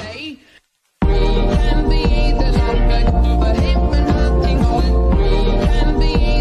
day. Can be the longer, but him and nothing on. Can be